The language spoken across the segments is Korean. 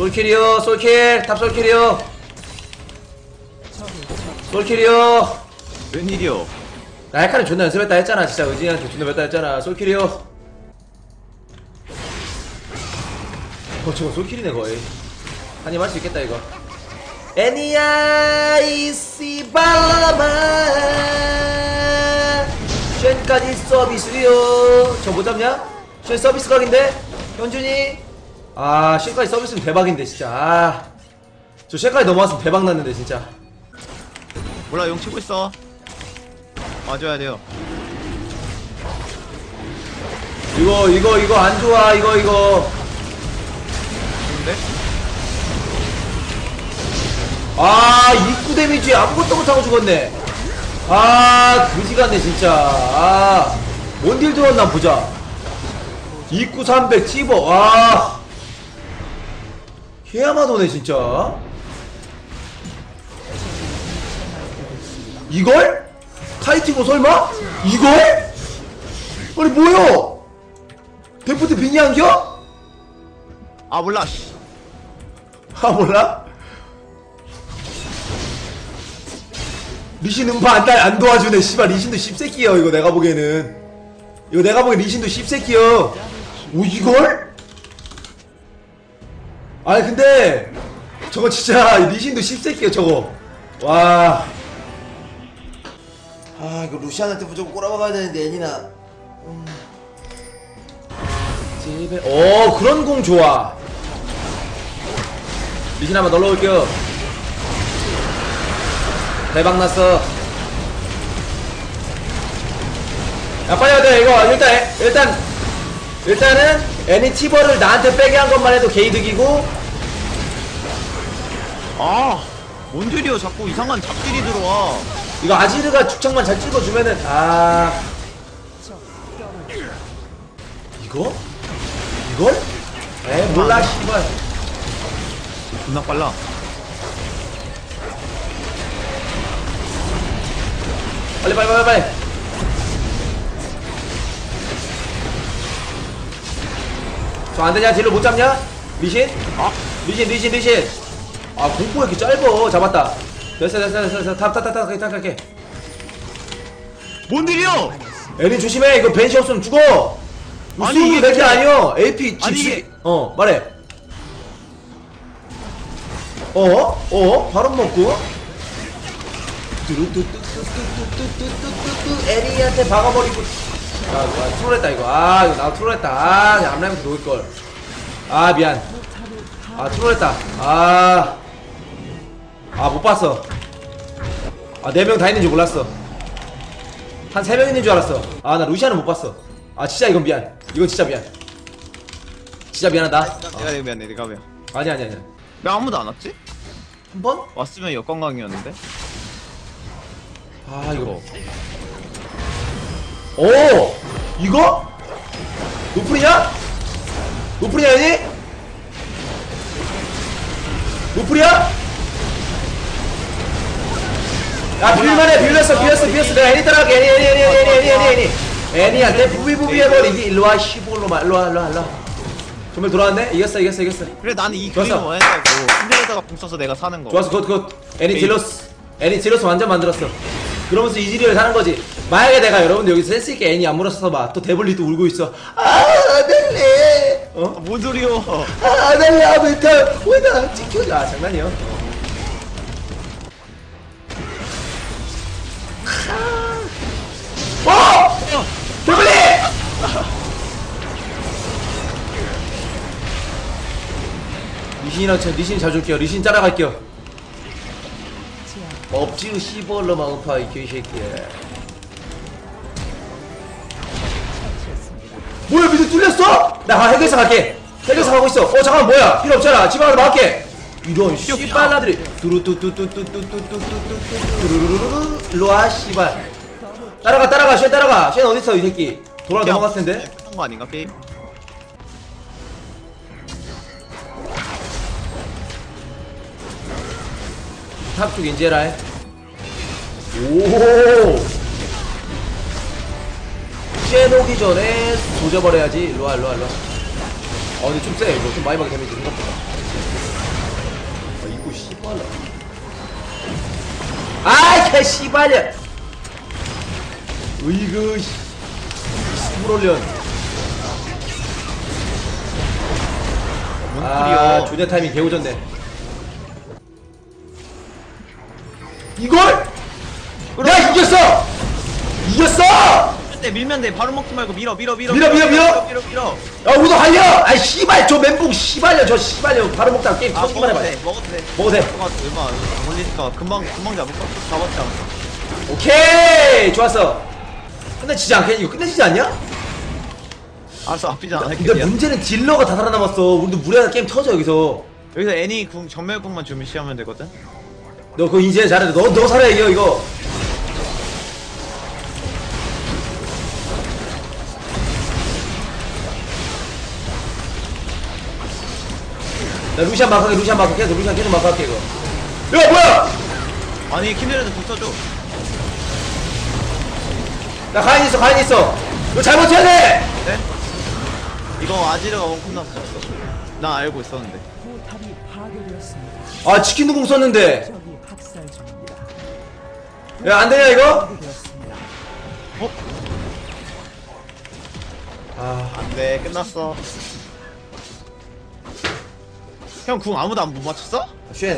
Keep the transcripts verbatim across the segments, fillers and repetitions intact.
솔킬이요 솔킬 탑 솔킬이요 솔킬이요. 웬일이요? 나 헬카는 존나 연습했다 했잖아. 진짜 의진이한테 존나 몇 다 했잖아. 솔킬이요. 어 저거 솔킬이네 거의. 한입 할 수 있겠다 이거. 애니야 이씨 발라마 쉔까지 서비스요. 저 못 잡냐? 쉔 서비스 각인데? 현준이? 아 쉔까지 서비스면 대박인데 진짜. 아 저 쉔까지 넘어왔으면 대박 났는데 진짜. 몰라 용 치고 있어. 맞아야 돼요. 이거 이거 이거 안 좋아. 이거 이거 좋은데? 아 입구 데미지 아무것도 못하고 죽었네. 아 그지같네 진짜. 아 뭔 딜 들어왔나 보자. 입구 삼백 찝어. 와 개야마도네 진짜. 이걸? 카이팅고 설마? 이걸? 아니 뭐야? 데프트 빙의 안겨? 아 몰라. 씨. 아 몰라? 리신 음파 안, 안 도와주네. 씨발 리신도 씹새끼여. 이거 내가 보기에는 이거 내가 보기엔 리신도 씹새끼여. 오 이걸? 아니 근데 저거 진짜 리신도 씹새끼여 저거. 와. 아 이거 루시안한테 무조건 꼬라박아야 되는데 애니나. 음. 집에 오 그런 공 좋아. 리신 한번 넣어올게요. 대박났어. 야 빨리 와야 돼 이거. 일단 일단 일단은 애니 티버를 나한테 빼게 한 것만 해도 개이득이고. 아 뭔들이요 자꾸 이상한 잡질이 들어와. 이거 아지르가 죽창만 잘 찍어주면은. 아 이거? 이걸? 에 몰라 씨발. 존나 빨라. 빨리 빨리 빨리 빨리. 저 안되냐? 딜로 못잡냐? 리신? 아 리신 리신 리신. 아 공포가 이렇게 짧어. 잡았다. 됐어 됐어 됐어 됐어. 탑탑탑탑 탑 탑게. 뭔들이요? 에린 조심해. 이거 벤시 없으면 죽어. 아니, 우승이 이게 될 게 진짜- 아니여. 에이피 아니, 집시. 이게- 어 말해. 어? 어? 바로 먹고 뚜루뚜뚜뚜뚜뚜뚜뚜뚜뚜 에리한테 박아버리고. 아, 아 트롤했다 이거. 아 이거 나 트롤했다. 아 내가 앞라인부터 녹일걸. 아 미안. 아 트롤했다. 아 아 못봤어. 아 네 명 다 있는 줄 몰랐어. 한 세 명 있는 줄 알았어. 아 나 루시아는 못봤어. 아 진짜 이건 미안. 이건 진짜 미안. 진짜 미안하다. 내가 내가 미안해 내가 미안. 아니 아니 아니. 왜 아무도 안 왔지? 한 번? 왔으면 역관광이었는데. 아 이거 오! 이거? 노플이냐? 노플이냐 얘니? 노플이야? 야 빌만해. 빌렸어 빌렸어 빌렸어. 내가 애니 따라갈게. 애니 애니 애니 애니 애니 애니 애니 애니한테 부비부비 해버리기. 일로와 시볼로마. 일로와 일로와 일로와. 정말 돌아왔네? 이겼어 이겼어 이겼어. 그래 나는 이 좋았어. 그림을 원했다고. 힘들에다가 공 써서 내가 사는 거. 좋았어 굿 굿. 애니 딜로스. 애니 딜로스 완전 만들었어. 그러면서 이즈리얼 사는 거지. 만약에 내가 여러분들 여기서 센스있게 애니 안 물었어 봐. 또 데블리 또 울고 있어. 아 아들래. 어? 아, 뭔 소리요? 아 아들래 아들래. 왜나 지켜줘. 아 장난이요. 어! 데블리! 리신이랑 저 리신 잘 줄게요. 리신 따라갈게요. 업지우 씨벌로 마우파 이 개새끼야. 뭐야 미드 뚫렸어? 나 해결사 갈게. 해결사 가고 있어. 어 잠깐만 뭐야 필요 없잖아. 집에 가서 막을게. 이런 씨발라들이 두루뚜뚜뚜뚜뚜뚜뚜뚜뚜뚜루루루루 일로와 씨발. 따라가 따라가 쉔 따라가. 쉔 어딨어 이 새끼. 돌아 넘어갔을 텐데. 끝난 거 아닌가 게임? 탑쪽 인제라 해. 오. 쉔 오기 전에 조져버려야지. 일로와 일로와 일로와. 어 근데 좀 세. 이거 좀 많이 받게 데미지 생각보다. 아이 개 씨발이야. 으이그 스물올련. 뭔 아 소리야. 조냐 타이밍 개오졌네. 이걸? 야 이겼어! 이겼어! 밀면 돼, 밀면 돼. 바로 먹지 말고 밀어, 밀어, 밀어. 밀어, 밀어, 밀어. 밀어, 밀어. 야 우도 달려! 아이 씨발 저 멘붕 씨발려 저 씨발려 바로 먹다가 게임 아, 터지기만 먹어도 해봐. 돼, 먹어도 돼. 먹어도 돼. 먹어도 돼. 얼마 안 걸리니까 금방, 금방 잡을까? 잡았지 않았어? 오케이 좋았어. 끝내지지 않겠니? 이거 끝내지지 않냐? 알았어, 아프지 않아. 근데 문제는 딜러가 다 살아남았어. 우리도 무리하게 게임 터져 여기서. 여기서 애니 궁, 전멸궁만 좀 무시하면 되거든? 너 그거 이제 잘해. 너, 너 살아야 이겨 이거. 나 루시안 마크할게 루시안 마크 계속 루시안 계속 마크할게 이거. 야 뭐야! 아니, 킨드레드 붙어줘. 나 가인 있어 가인 있어. 너 잘못해야 돼! 네? 이거 아지르가 원컵 났어. 나 알고 있었는데. 포탑이 파괴되었습니다. 아 치킨도 공 썼는데. 적이 학살 중입니다. 야 안되냐 이거? 파괴되었습니다. 어? 아 안돼, 끝났어. 형 궁 아무도 안 못 맞췄어? 쉔.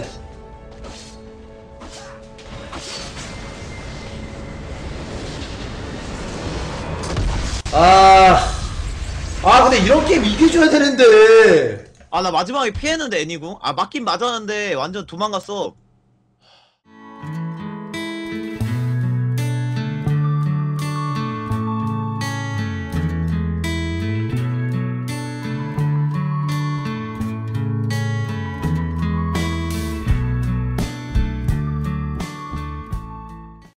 아, 아 근데 이런 게임 이겨줘야 되는데. 아, 나 마지막에 피했는데 애니궁? 아, 맞긴 맞았는데 완전 도망갔어.